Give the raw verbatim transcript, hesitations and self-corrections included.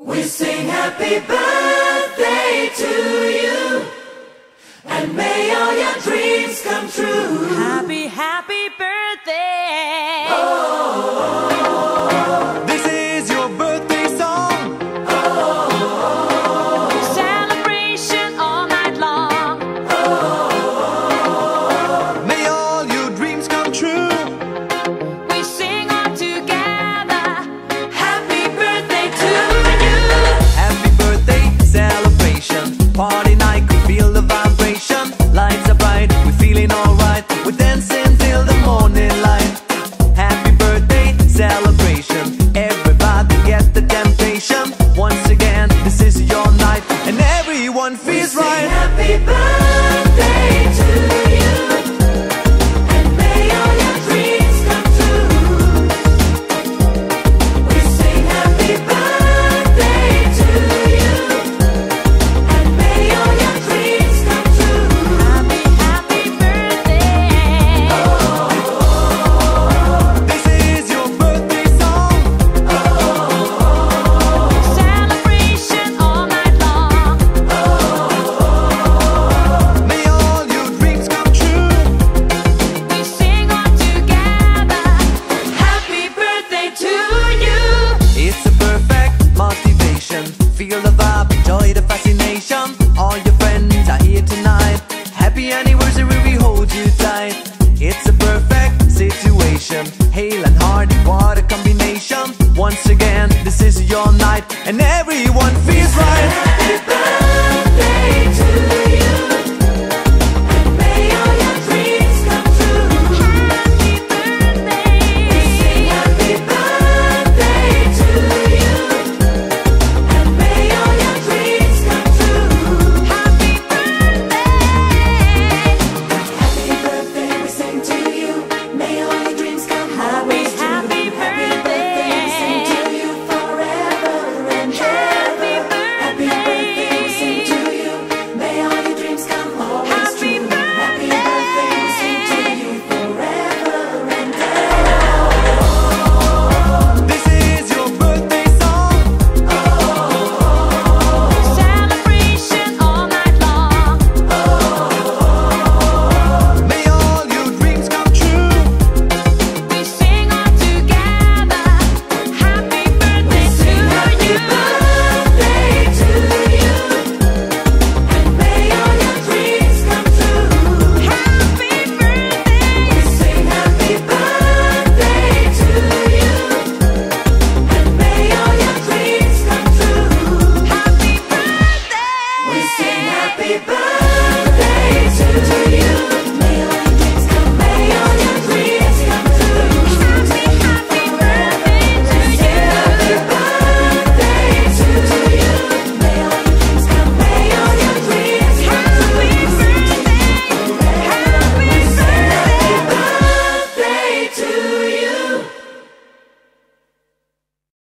We sing happy birthday to you, and may all your dreams come true. Happy, happy birthday. Oh, this is your birthday song. oh, Celebration all night long. oh, May all your dreams come true. We sing all together. happy birthday to you. Happy birthday celebration, party night, we feel the vibration. Lights are bright, we're feeling alright. We're dancing till the morning light. Happy birthday celebration, everybody get the temptation. Once again, this is your night, and everyone feels We sing right. happy birthday to you, and may all your dreams come true. We sing happy birthday to you, and may all your dreams come true. Happy, happy birthday. This is your birthday song. Celebration all night long. May all your dreams come true. We sing all together. Happy birthday to you. It's a perfect motivation. Feel the vibe, enjoy the fascination. All your friends are here tonight. Happy anniversary, we hold you tight. It's a perfect situation. Hale and Hardy, what a combination. Once again, this is your night, and everyone feels right.